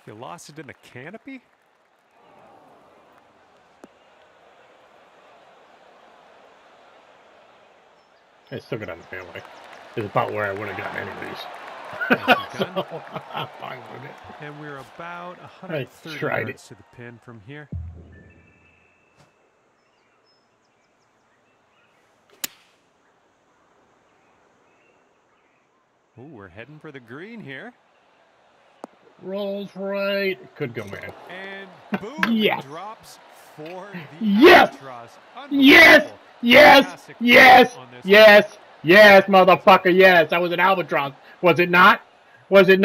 You lost it in the canopy? I still got on the fairway. It's about where I would have gotten anyways. So, I'm fine with it. And we're about 130 yards to the pin from here. Oh, we're heading for the green here. Rolls right. Could go in. And boom, yes. It drops for the yes. Albatross. Yes. Yes. Yes. Yes. Yes, motherfucker. Yes. That was an albatross. Was it not? Was it not?